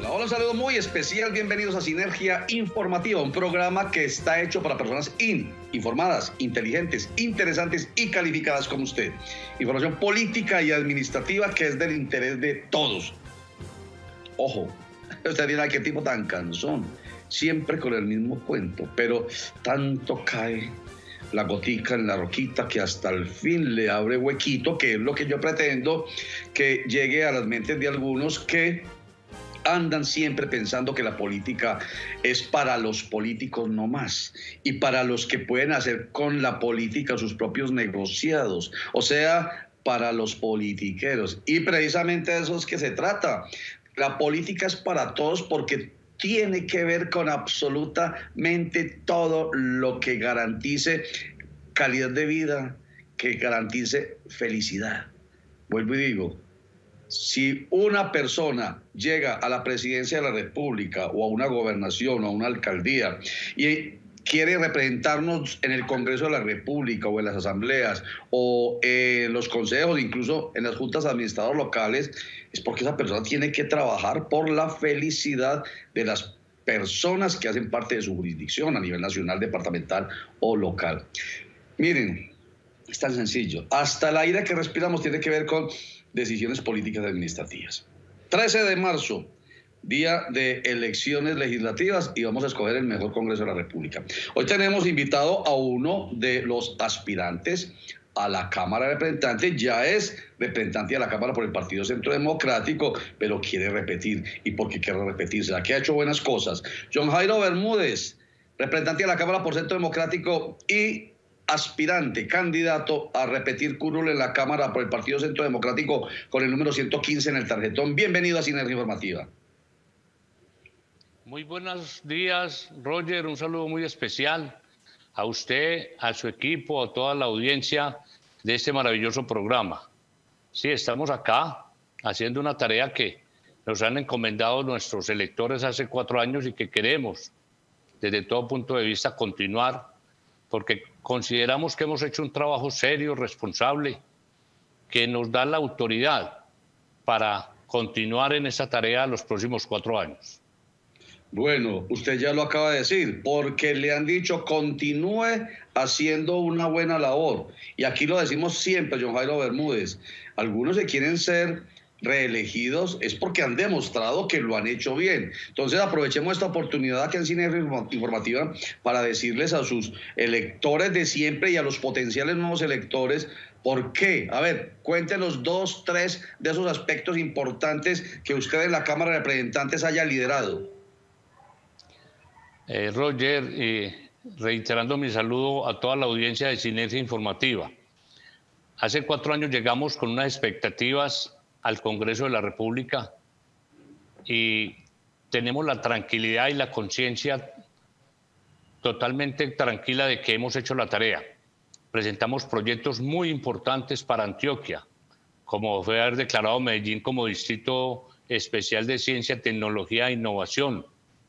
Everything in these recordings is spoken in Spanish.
Hola, un saludo muy especial, bienvenidos a Sinergia Informativa, un programa que está hecho para personas informadas, inteligentes, interesantes y calificadas como usted. Información política y administrativa que es del interés de todos. Ojo, usted dirá, qué tipo tan cansón, siempre con el mismo cuento, pero tanto cae la gotica en la roquita que hasta el fin le abre huequito, que es lo que yo pretendo que llegue a las mentes de algunos que andan siempre pensando que la política es para los políticos no más y para los que pueden hacer con la política sus propios negociados, o sea, para los politiqueros. Y precisamente de eso es que se trata. La política es para todos porque tiene que ver con absolutamente todo lo que garantice calidad de vida, que garantice felicidad. Vuelvo y digo, si una persona llega a la presidencia de la República o a una gobernación o a una alcaldía y quiere representarnos en el Congreso de la República o en las asambleas o en los consejos, incluso en las juntas administradoras locales, es porque esa persona tiene que trabajar por la felicidad de las personas que hacen parte de su jurisdicción a nivel nacional, departamental o local. Miren, es tan sencillo. Hasta el aire que respiramos tiene que ver con decisiones políticas administrativas. 13 de marzo, día de elecciones legislativas, y vamos a escoger el mejor Congreso de la República. Hoy tenemos invitado a uno de los aspirantes a la Cámara de Representantes. Ya es representante de la Cámara por el Partido Centro Democrático, pero quiere repetir. ¿Y por qué quiere repetir? ¿Será que ha hecho buenas cosas? John Jairo Bermúdez, representante de la Cámara por Centro Democrático y aspirante, candidato a repetir curul en la Cámara por el Partido Centro Democrático con el número 115 en el tarjetón. Bienvenido a Sinergia Informativa. Muy buenos días, Roger. Un saludo muy especial a usted, a su equipo, a toda la audiencia de este maravilloso programa. Sí, estamos acá haciendo una tarea que nos han encomendado nuestros electores hace 4 años y que queremos, desde todo punto de vista, continuar, porque consideramos que hemos hecho un trabajo serio, responsable, que nos da la autoridad para continuar en esa tarea los próximos 4 años. Bueno, usted ya lo acaba de decir, porque le han dicho continúe haciendo una buena labor. Y aquí lo decimos siempre, John Jairo Bermúdez. Algunos que quieren ser reelegidos es porque han demostrado que lo han hecho bien. Entonces aprovechemos esta oportunidad aquí en Sinergia Informativa para decirles a sus electores de siempre y a los potenciales nuevos electores por qué. A ver, cuéntenos 2, 3 de esos aspectos importantes que usted en la Cámara de Representantes haya liderado. Roger, reiterando mi saludo a toda la audiencia de Sinergia Informativa. Hace 4 años llegamos con unas expectativas al Congreso de la República y tenemos la tranquilidad y la conciencia totalmente tranquila de que hemos hecho la tarea. Presentamos proyectos muy importantes para Antioquia, como fue haber declarado Medellín como Distrito Especial de Ciencia, Tecnología e Innovación.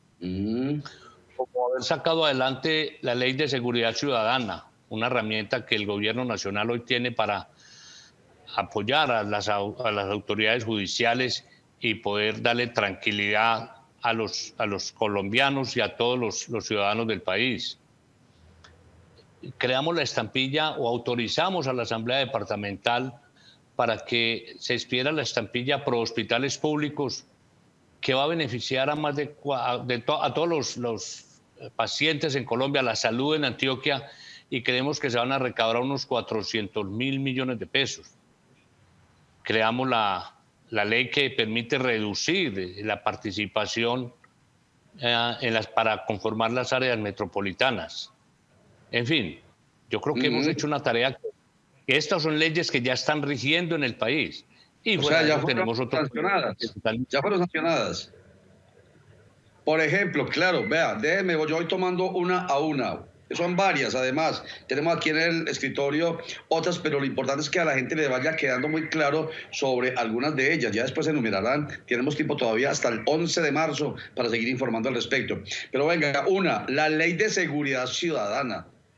Como haber sacado adelante la Ley de Seguridad Ciudadana, una herramienta que el gobierno nacional hoy tiene para apoyar a las autoridades judiciales y poder darle tranquilidad a los colombianos y a todos los ciudadanos del país. Creamos la estampilla o autorizamos a la Asamblea Departamental para que se expidiera la estampilla Pro Hospitales Públicos, que va a beneficiar a más a todos los pacientes en Colombia, la salud en Antioquia, y creemos que se van a recaudar unos 400.000 millones de pesos. Creamos la ley que permite reducir la participación para conformar las áreas metropolitanas. En fin, yo creo que hemos hecho una tarea que estas son leyes que ya están rigiendo en el país. Y o sea, ya fueron sancionadas. Ya fueron sancionadas. Por ejemplo, claro, vea, déjeme, yo voy tomando una a una. Son varias, además. Tenemos aquí en el escritorio otras, pero lo importante es que a la gente le vaya quedando muy claro sobre algunas de ellas. Ya después se enumerarán. Tenemos tiempo todavía hasta el 11 de marzo para seguir informando al respecto. Pero venga, una, la Ley de Seguridad Ciudadana.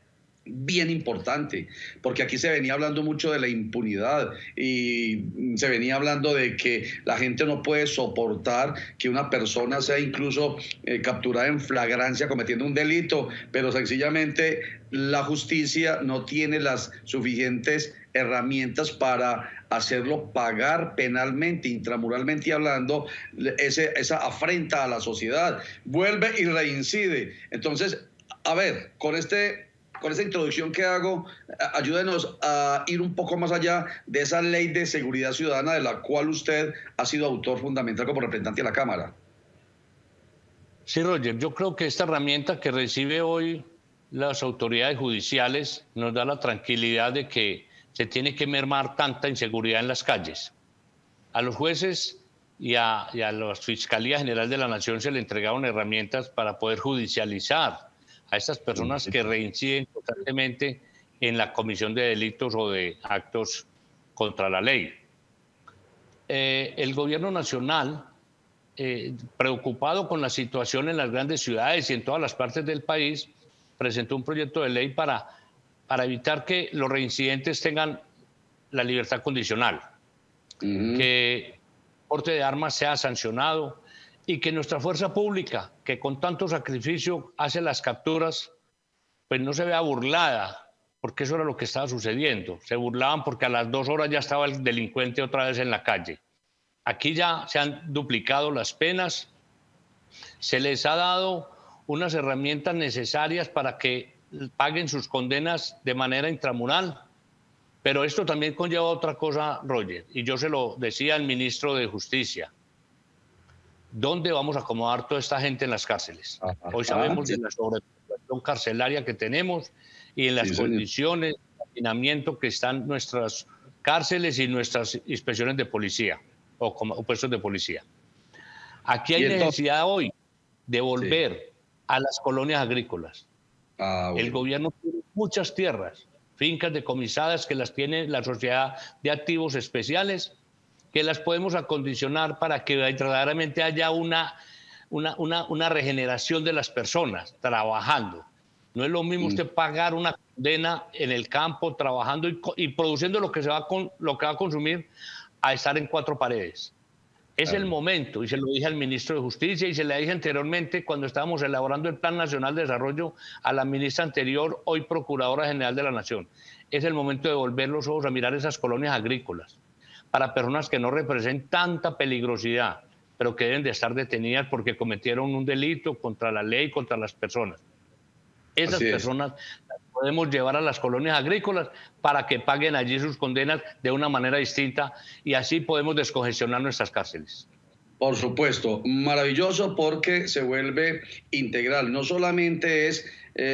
bien importante, porque aquí se venía hablando mucho de la impunidad y se venía hablando de que la gente no puede soportar que una persona sea incluso capturada en flagrancia cometiendo un delito, pero sencillamente la justicia no tiene las suficientes herramientas para hacerlo pagar penalmente, intramuralmente hablando, esa afrenta a la sociedad. Vuelve y reincide. Entonces, a ver, con esta introducción que hago, ayúdenos a ir un poco más allá de esa ley de seguridad ciudadana de la cual usted ha sido autor fundamental como representante de la Cámara. Sí, Roger, yo creo que esta herramienta que recibe hoy las autoridades judiciales nos da la tranquilidad de que se tiene que mermar tanta inseguridad en las calles. A los jueces y a la Fiscalía General de la Nación se le entregaron herramientas para poder judicializar a estas personas que reinciden constantemente en la comisión de delitos o de actos contra la ley. El gobierno nacional, preocupado con la situación en las grandes ciudades y en todas las partes del país, presentó un proyecto de ley para evitar que los reincidentes tengan la libertad condicional, que el porte de armas sea sancionado y que nuestra fuerza pública, que con tanto sacrificio hace las capturas, pues no se vea burlada, porque eso era lo que estaba sucediendo. Se burlaban porque a las 2 horas ya estaba el delincuente otra vez en la calle. Aquí ya se han duplicado las penas, se les ha dado unas herramientas necesarias para que paguen sus condenas de manera intramural. Pero esto también conlleva otra cosa, Roger, y yo se lo decía al ministro de Justicia. ¿Dónde vamos a acomodar toda esta gente en las cárceles? Hoy sabemos de la sobrepoblación carcelaria que tenemos y en las condiciones de hacinamiento que están nuestras cárceles y nuestras inspecciones de policía o puestos de policía. Aquí hay necesidad hoy de volver a las colonias agrícolas. El gobierno tiene muchas tierras, fincas decomisadas que las tiene la Sociedad de Activos Especiales, que las podemos acondicionar para que verdaderamente haya una regeneración de las personas trabajando. No es lo mismo usted pagar una condena en el campo, trabajando y produciendo lo que va a consumir, a estar en 4 paredes. Es el momento, y se lo dije al ministro de Justicia y se le dije anteriormente cuando estábamos elaborando el Plan Nacional de Desarrollo a la ministra anterior, hoy Procuradora General de la Nación. Es el momento de volver los ojos a mirar esas colonias agrícolas para personas que no representen tanta peligrosidad, pero que deben de estar detenidas porque cometieron un delito contra la ley, contra las personas. Esas personas las podemos llevar a las colonias agrícolas para que paguen allí sus condenas de una manera distinta y así podemos descongestionar nuestras cárceles. Por supuesto, maravilloso porque se vuelve integral. No solamente es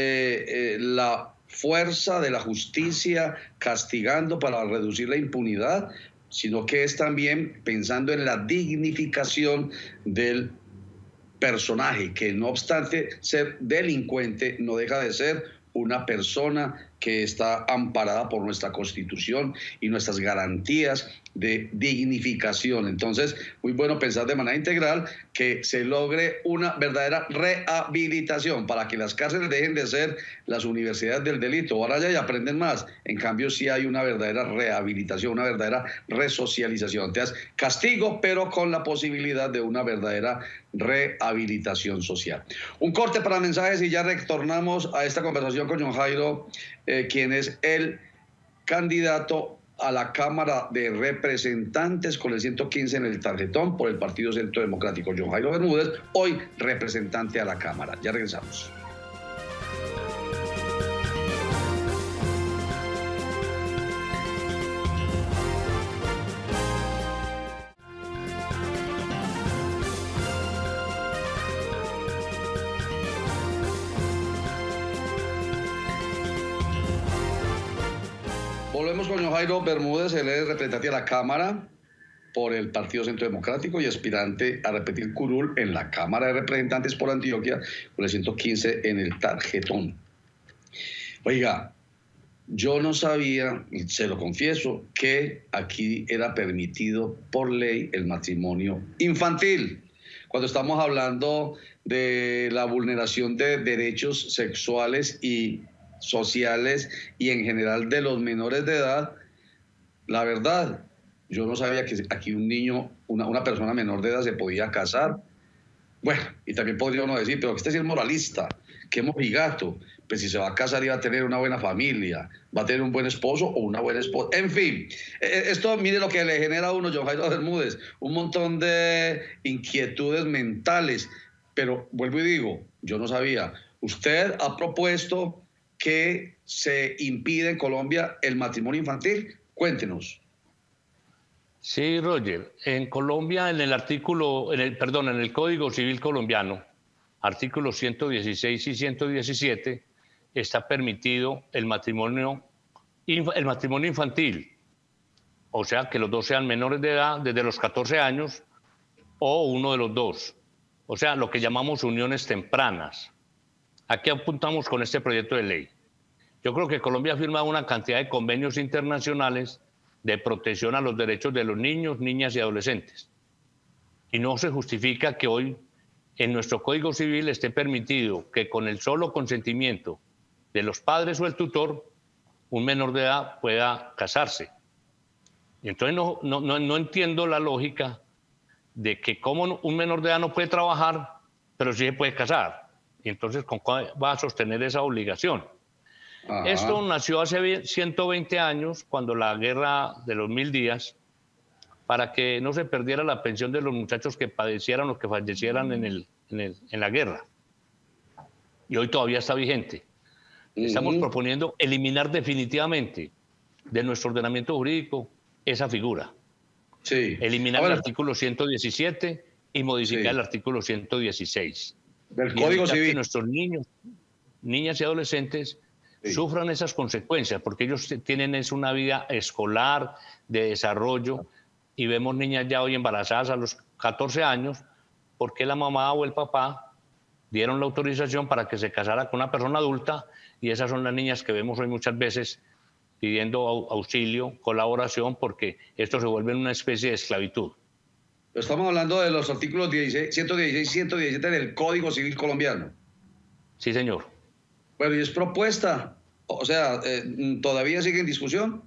la fuerza de la justicia castigando para reducir la impunidad, sino que es también pensando en la dignificación del personaje, que no obstante ser delincuente, no deja de ser una persona que está amparada por nuestra Constitución y nuestras garantías de dignificación. Entonces, muy bueno pensar de manera integral que se logre una verdadera rehabilitación para que las cárceles dejen de ser las universidades del delito. Ahora ya aprenden más. En cambio, sí hay una verdadera rehabilitación, una verdadera resocialización. Entonces, castigo, pero con la posibilidad de una verdadera rehabilitación social. Un corte para mensajes y ya retornamos a esta conversación con John Jairo, quien es el candidato a la Cámara de Representantes con el 115 en el tarjetón por el Partido Centro Democrático. John Jairo Bermúdez, hoy representante a la Cámara. Ya regresamos. Volvemos con John Jairo Bermúdez, él es representante de la Cámara por el Partido Centro Democrático y aspirante a repetir curul en la Cámara de Representantes por Antioquia con el 115 en el tarjetón. Oiga, yo no sabía, y se lo confieso, que aquí era permitido por ley el matrimonio infantil. Cuando estamos hablando de la vulneración de derechos sexuales y sociales y en general de los menores de edad, la verdad, yo no sabía que aquí un niño, una persona menor de edad se podía casar. Bueno, y también podría uno decir, pero que este sí es moralista, qué mojigato. Pues si se va a casar y va a tener una buena familia, va a tener un buen esposo o una buena esposa. En fin, esto mire lo que le genera a uno, John Jairo Bermúdez, un montón de inquietudes mentales. Pero vuelvo y digo, yo no sabía. Usted ha propuesto que se impide en Colombia el matrimonio infantil. Cuéntenos. Sí, Roger. En Colombia, en el Código Civil colombiano, artículos 116 y 117, está permitido el matrimonio infantil. O sea, que los dos sean menores de edad desde los 14 años o uno de los dos. O sea, lo que llamamos uniones tempranas. ¿A qué apuntamos con este proyecto de ley? Yo creo que Colombia ha firmado una cantidad de convenios internacionales de protección a los derechos de los niños, niñas y adolescentes. Y no se justifica que hoy en nuestro Código Civil esté permitido que con el solo consentimiento de los padres o el tutor, un menor de edad pueda casarse. Y entonces no entiendo la lógica de que como un menor de edad no puede trabajar, pero sí se puede casar. Y entonces, ¿con cuál va a sostener esa obligación? Ajá. Esto nació hace 120 años, cuando la guerra de los 1000 días, para que no se perdiera la pensión de los muchachos que padecieran o que fallecieran en la guerra. Y hoy todavía está vigente. Estamos proponiendo eliminar definitivamente de nuestro ordenamiento jurídico esa figura. Sí. Eliminar el artículo 117 y modificar el artículo 116. Del Código Civil. Que nuestros niños, niñas y adolescentes sufran esas consecuencias, porque ellos tienen una vida escolar, de desarrollo, y vemos niñas ya hoy embarazadas a los 14 años, porque la mamá o el papá dieron la autorización para que se casara con una persona adulta, y esas son las niñas que vemos hoy muchas veces pidiendo auxilio, colaboración, porque esto se vuelve una especie de esclavitud. Estamos hablando de los artículos 116 y 117 del Código Civil colombiano. Sí, señor. Bueno, y es propuesta, o sea, ¿todavía sigue en discusión?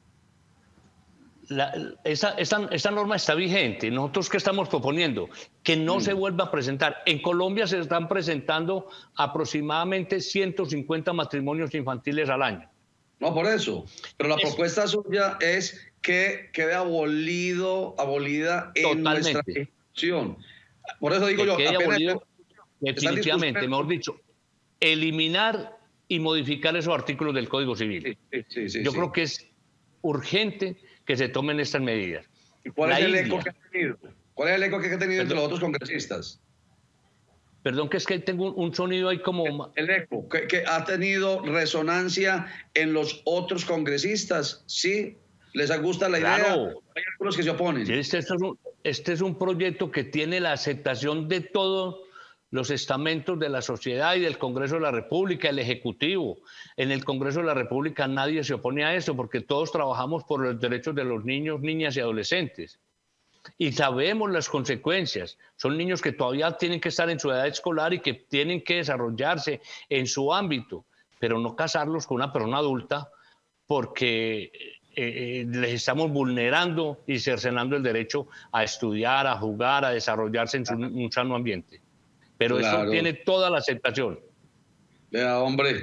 Esta norma está vigente. ¿Nosotros qué estamos proponiendo? Que no se vuelva a presentar. En Colombia se están presentando aproximadamente 150 matrimonios infantiles al año. No, por eso. Pero la propuesta suya es que quede abolida en nuestra Constitución. Por eso digo yo, quede abolido definitivamente, mejor dicho, eliminar y modificar esos artículos del Código Civil. Yo creo que es urgente que se tomen estas medidas. ¿Y cuál es el eco que ha tenido? ¿Cuál es el eco que ha tenido entre los otros congresistas? Perdón, que es que tengo un sonido ahí como... El eco, que ha tenido resonancia en los otros congresistas, ¿sí? ¿Les gusta la idea? Hay algunos que se oponen. Este es un proyecto que tiene la aceptación de todos los estamentos de la sociedad y del Congreso de la República, el Ejecutivo. En el Congreso de la República nadie se opone a esto porque todos trabajamos por los derechos de los niños, niñas y adolescentes. Y sabemos las consecuencias. Son niños que todavía tienen que estar en su edad escolar y que tienen que desarrollarse en su ámbito, pero no casarlos con una persona adulta porque les estamos vulnerando y cercenando el derecho a estudiar, a jugar, a desarrollarse en un sano ambiente. Pero eso tiene toda la aceptación. Vea, hombre,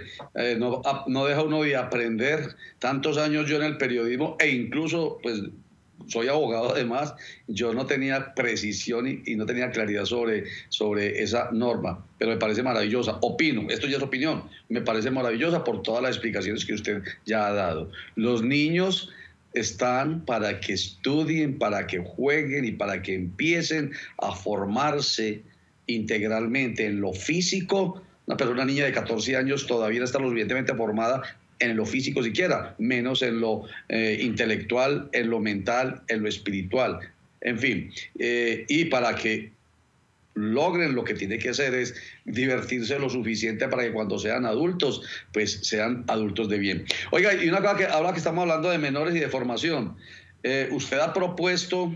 no deja uno de aprender. Tantos años yo en el periodismo e incluso, pues, soy abogado además, yo no tenía precisión y no tenía claridad sobre esa norma, pero me parece maravillosa. Opino, esto ya es opinión, me parece maravillosa por todas las explicaciones que usted ya ha dado. Los niños están para que estudien, para que jueguen y para que empiecen a formarse integralmente en lo físico. Una niña de 14 años todavía no está lo suficientemente formada en lo físico siquiera, menos en lo intelectual, en lo mental, en lo espiritual, en fin. Y para que logren lo que tiene que hacer es divertirse lo suficiente para que cuando sean adultos, pues sean adultos de bien. Oiga, y una cosa que ahora que estamos hablando de menores y de formación, usted ha propuesto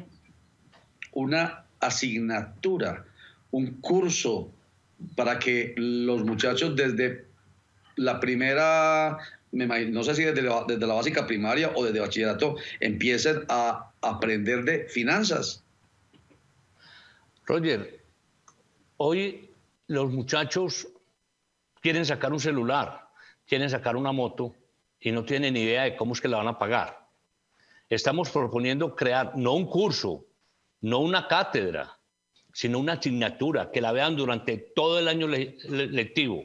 una asignatura, un curso para que los muchachos desde la primera, no sé si desde la básica primaria o desde bachillerato, empiecen a aprender de finanzas. Roger, hoy los muchachos quieren sacar un celular, quieren sacar una moto y no tienen ni idea de cómo es que la van a pagar. Estamos proponiendo crear no un curso, no una cátedra, sino una asignatura que la vean durante todo el año lectivo,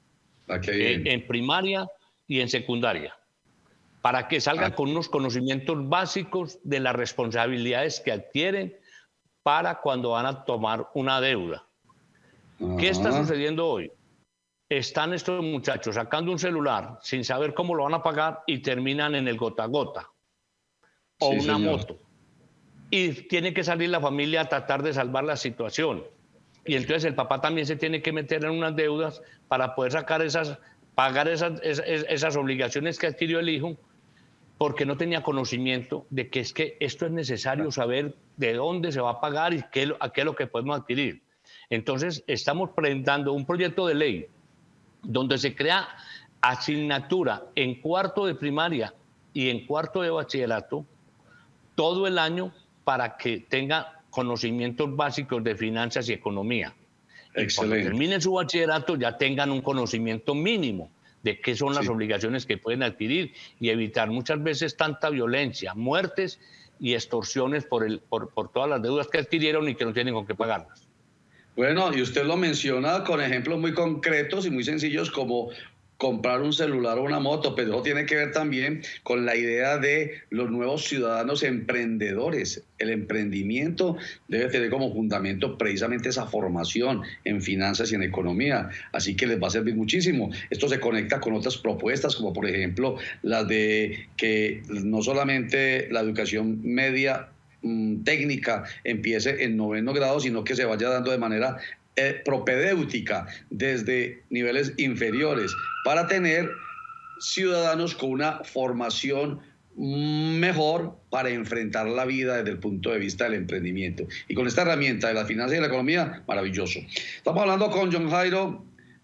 en primaria y en secundaria, para que salgan con unos conocimientos básicos de las responsabilidades que adquieren para cuando van a tomar una deuda. ¿Qué está sucediendo hoy? Están estos muchachos sacando un celular sin saber cómo lo van a pagar y terminan en el gota a gota o una moto. Y tiene que salir la familia a tratar de salvar la situación. Y entonces el papá también se tiene que meter en unas deudas para poder pagar esas obligaciones que adquirió el hijo, porque no tenía conocimiento de que es que esto es necesario saber de dónde se va a pagar y qué es lo que podemos adquirir. Entonces estamos presentando un proyecto de ley donde se crea asignatura en cuarto de primaria y en cuarto de bachillerato todo el año para que tenga conocimientos básicos de finanzas y economía. Y cuando terminen su bachillerato ya tengan un conocimiento mínimo de qué son las obligaciones que pueden adquirir y evitar muchas veces tanta violencia, muertes y extorsiones por todas las deudas que adquirieron y que no tienen con qué pagarlas. Bueno, y usted lo menciona con ejemplos muy concretos y muy sencillos como comprar un celular o una moto, pero eso tiene que ver también con la idea de los nuevos ciudadanos emprendedores. El emprendimiento debe tener como fundamento precisamente esa formación en finanzas y en economía, así que les va a servir muchísimo. Esto se conecta con otras propuestas, como por ejemplo las de que no solamente la educación media técnica empiece en 9º grado, sino que se vaya dando de manera propedéutica desde niveles inferiores para tener ciudadanos con una formación mejor para enfrentar la vida desde el punto de vista del emprendimiento. Y con esta herramienta de la finanza y la economía, maravilloso. Estamos hablando con John Jairo,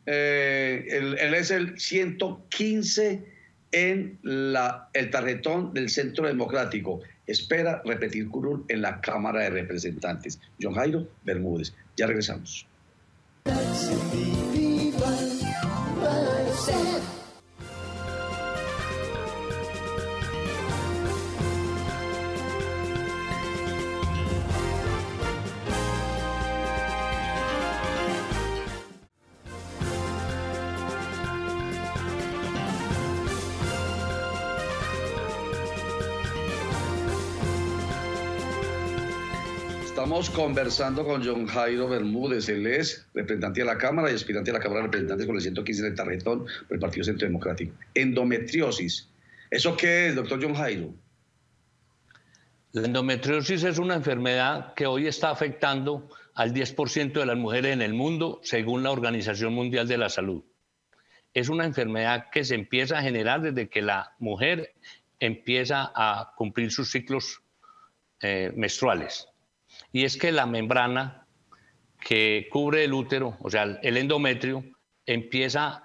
él es el 115 en el tarjetón del Centro Democrático. Espera repetir curul en la Cámara de Representantes. John Jairo Bermúdez. Ya regresamos. Estamos conversando con John Jairo Bermúdez. Él es representante de la Cámara y aspirante a la Cámara de Representantes con el 115 del tarjetón por el Partido Centro Democrático. Endometriosis. ¿Eso qué es, doctor John Jairo? La endometriosis es una enfermedad que hoy está afectando al 10% de las mujeres en el mundo, según la Organización Mundial de la Salud. Es una enfermedad que se empieza a generar desde que la mujer empieza a cumplir sus ciclos menstruales. Y es que la membrana que cubre el útero, o sea, el endometrio, empieza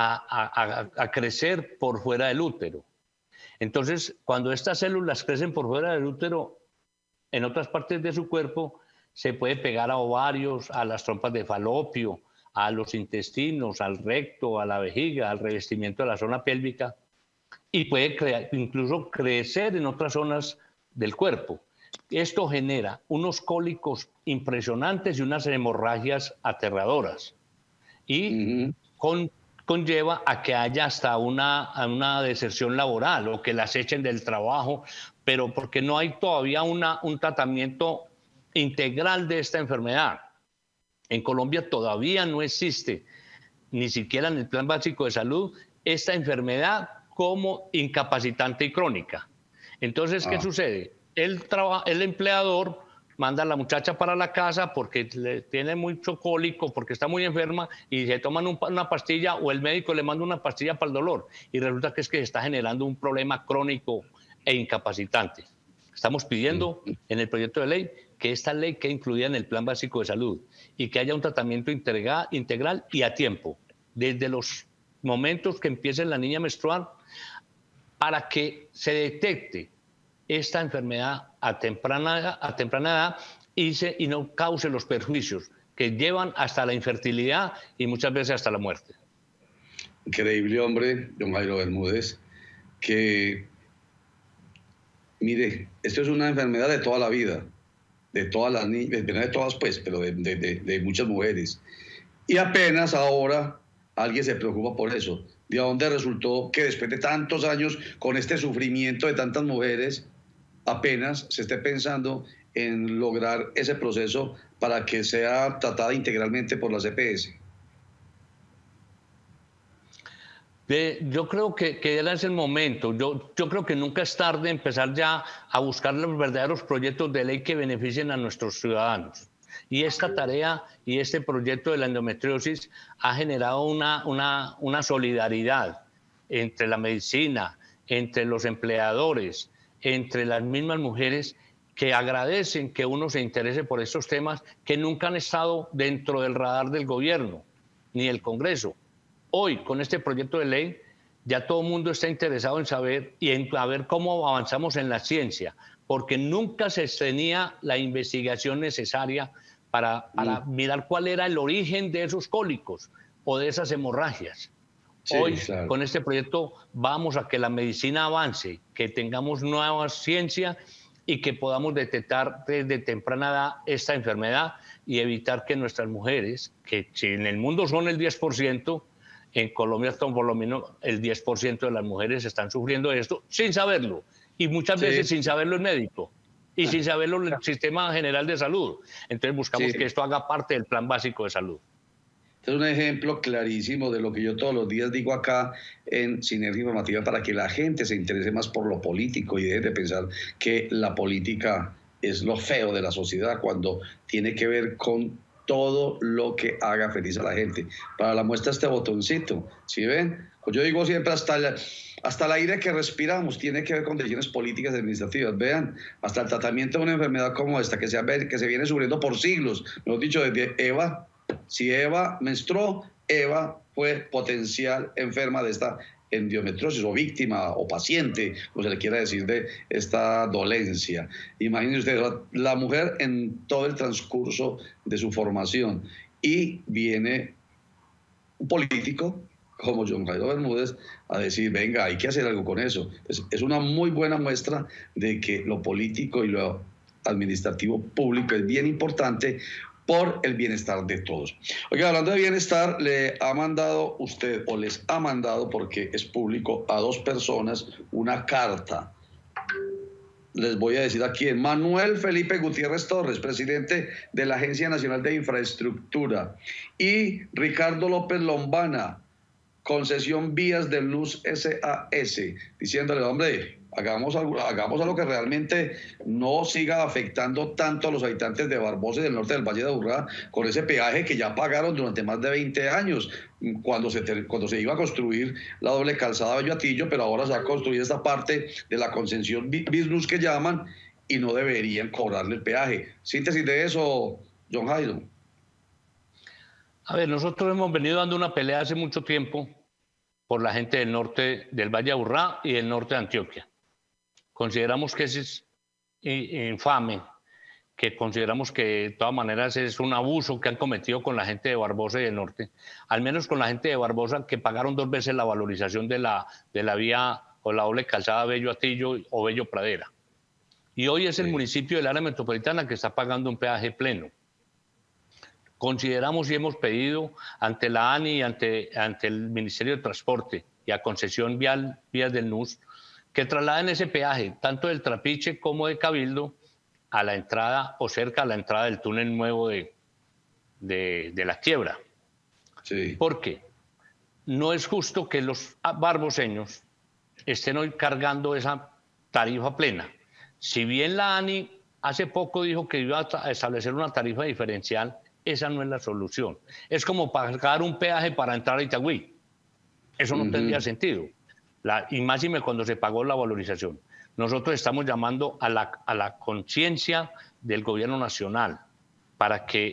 a crecer por fuera del útero. Entonces, cuando estas células crecen por fuera del útero, en otras partes de su cuerpo, se puede pegar a ovarios, a las trompas de falopio, a los intestinos, al recto, a la vejiga, al revestimiento de la zona pélvica, y puede incluso crecer en otras zonas del cuerpo. Esto genera unos cólicos impresionantes y unas hemorragias aterradoras. Y conlleva a que haya hasta una deserción laboral o que las echen del trabajo, pero porque no hay todavía un tratamiento integral de esta enfermedad. En Colombia todavía no existe, ni siquiera en el Plan Básico de Salud, esta enfermedad como incapacitante y crónica. Entonces, ¿qué sucede? El empleador manda a la muchacha para la casa porque tiene mucho cólico, porque está muy enferma y se toman una pastilla o el médico le manda una pastilla para el dolor y resulta que es que se está generando un problema crónico e incapacitante. Estamos pidiendo en el proyecto de ley que esta ley quede incluida en el Plan Básico de Salud y que haya un tratamiento integral y a tiempo, desde los momentos que empiece la niña a menstruar para que se detecte esta enfermedad a temprana edad y no cause los perjuicios que llevan hasta la infertilidad y muchas veces hasta la muerte. Increíble, hombre, don Jairo Bermúdez, que, mire, esto es una enfermedad de toda la vida, de todas las niñas, no de todas pues, pero de muchas mujeres. Y apenas ahora alguien se preocupa por eso. ¿De dónde resultó que después de tantos años, con este sufrimiento de tantas mujeres, apenas se esté pensando en lograr ese proceso para que sea tratada integralmente por las EPS? Yo creo que ya es el momento. Yo creo que nunca es tarde empezar ya a buscar los verdaderos proyectos de ley que beneficien a nuestros ciudadanos. Y esta tarea y este proyecto de la endometriosis ha generado una solidaridad entre la medicina, entre los empleadores, entre las mismas mujeres que agradecen que uno se interese por estos temas que nunca han estado dentro del radar del gobierno ni del Congreso. Hoy, con este proyecto de ley, ya todo el mundo está interesado en saber y en saber cómo avanzamos en la ciencia, porque nunca se tenía la investigación necesaria para mirar cuál era el origen de esos cólicos o de esas hemorragias. Sí, hoy, claro, con este proyecto vamos a que la medicina avance, que tengamos nueva ciencia y que podamos detectar desde temprana edad esta enfermedad y evitar que nuestras mujeres, que si en el mundo son el 10%, en Colombia por lo menos el 10% de las mujeres están sufriendo esto sin saberlo. Y muchas veces sin saberlo el médico y sin saberlo el Sistema General de Salud. Entonces buscamos que esto haga parte del Plan Básico de Salud. Este es un ejemplo clarísimo de lo que yo todos los días digo acá en Sinergia Informativa para que la gente se interese más por lo político y deje de pensar que la política es lo feo de la sociedad cuando tiene que ver con todo lo que haga feliz a la gente. Para la muestra este botoncito, ¿sí ven? Pues yo digo siempre, hasta el aire que respiramos tiene que ver con decisiones políticas y administrativas. Vean, hasta el tratamiento de una enfermedad como esta, que se viene sufriendo por siglos, mejor dicho, desde Eva. Si Eva menstruó, Eva fue potencial enferma de esta endometriosis o víctima o paciente, como se le quiera decir, de esta dolencia. Imagínense ustedes, la mujer en todo el transcurso de su formación, y viene un político como John Jairo Bermúdez a decir, venga, hay que hacer algo con eso. Entonces, es una muy buena muestra de que lo político y lo administrativo público es bien importante por el bienestar de todos. Oiga, hablando de bienestar, le ha mandado usted, o les ha mandado, porque es público, a 2 personas una carta. Les voy a decir a quién. Manuel Felipe Gutiérrez Torres, presidente de la Agencia Nacional de Infraestructura, y Ricardo López Lombana, Concesión Vías de Luz SAS, diciéndole, hombre, hagamos algo que realmente no siga afectando tanto a los habitantes de Barbosa y del norte del Valle de Aburrá con ese peaje que ya pagaron durante más de 20 años cuando se iba a construir la doble calzada Bello Atillo, pero ahora se va a construir esta parte de la concesión Visluz que llaman y no deberían cobrarle el peaje. Síntesis de eso, John Jairo. A ver, nosotros hemos venido dando una pelea hace mucho tiempo por la gente del norte del Valle de Aburrá y del norte de Antioquia. Consideramos que es infame, que consideramos que de todas maneras es un abuso que han cometido con la gente de Barbosa y del norte, al menos con la gente de Barbosa, que pagaron 2 veces la valorización de la vía o la doble calzada Bello Atillo o Bello Pradera. Y hoy es el municipio del área metropolitana que está pagando un peaje pleno. Consideramos y hemos pedido ante la ANI y ante el Ministerio de Transporte y a Concesión Vial Vías del NUS que trasladen ese peaje, tanto del Trapiche como de Cabildo, a la entrada o cerca a la entrada del túnel nuevo de la Quiebra. Sí. ¿Por qué? No es justo que los barboseños estén hoy cargando esa tarifa plena. Si bien la ANI hace poco dijo que iba a establecer una tarifa diferencial, esa no es la solución. Es como pagar un peaje para entrar a Itagüí. Eso no tendría sentido. Y más cuando se pagó la valorización. Nosotros estamos llamando a la conciencia del gobierno nacional para que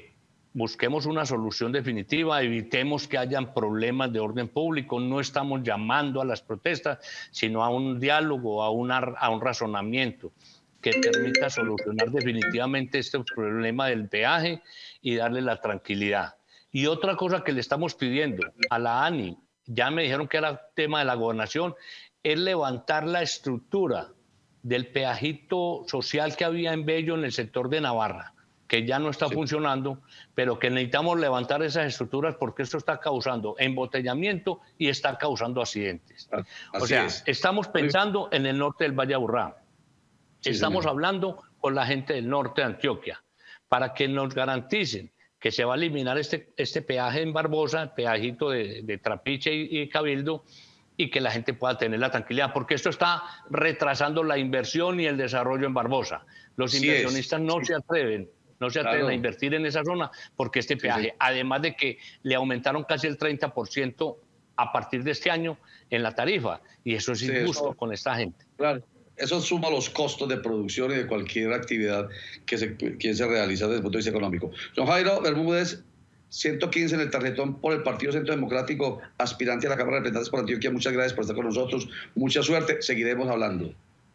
busquemos una solución definitiva, evitemos que hayan problemas de orden público. No estamos llamando a las protestas, sino a un diálogo, a un razonamiento que permita solucionar definitivamente este problema del peaje y darle la tranquilidad. Y otra cosa que le estamos pidiendo a la ANI, ya me dijeron que era tema de la gobernación, es levantar la estructura del peajito social que había en Bello en el sector de Navarra, que ya no está funcionando, pero que necesitamos levantar esas estructuras porque esto está causando embotellamiento y está causando accidentes. O sea, estamos pensando en el norte del Valle Aburrá. Estamos hablando con la gente del norte de Antioquia para que nos garanticen que se va a eliminar este peaje en Barbosa, el peajito de Trapiche y Cabildo, y que la gente pueda tener la tranquilidad, porque esto está retrasando la inversión y el desarrollo en Barbosa. Los inversionistas no se atreven a invertir en esa zona porque este peaje, además de que le aumentaron casi el 30% a partir de este año en la tarifa, y eso es injusto con esta gente. Claro. Eso suma los costos de producción y de cualquier actividad que se realiza desde el punto de vista económico. Don Jairo Bermúdez, 115 en el tarjetón por el Partido Centro Democrático, aspirante a la Cámara de Representantes por Antioquia. Muchas gracias por estar con nosotros. Mucha suerte. Seguiremos hablando.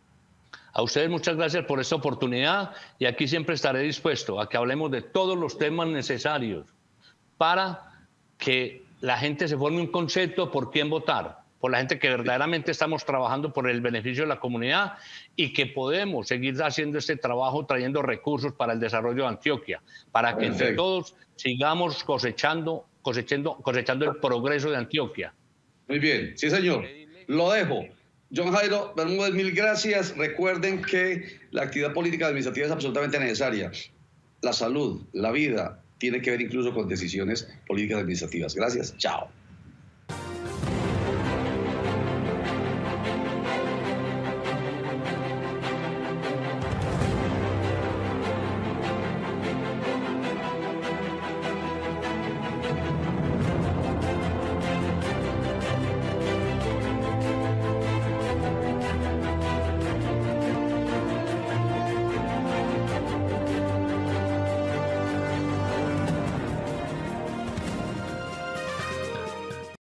A ustedes muchas gracias por esta oportunidad y aquí siempre estaré dispuesto a que hablemos de todos los temas necesarios para que la gente se forme un concepto por quién votar, por la gente que verdaderamente estamos trabajando por el beneficio de la comunidad y que podemos seguir haciendo este trabajo trayendo recursos para el desarrollo de Antioquia, para que entre todos sigamos cosechando el progreso de Antioquia. Muy bien, sí señor, lo dejo. John Jairo Bermúdez, mil gracias. Recuerden que la actividad política administrativa es absolutamente necesaria. La salud, la vida, tiene que ver incluso con decisiones políticas administrativas. Gracias, chao.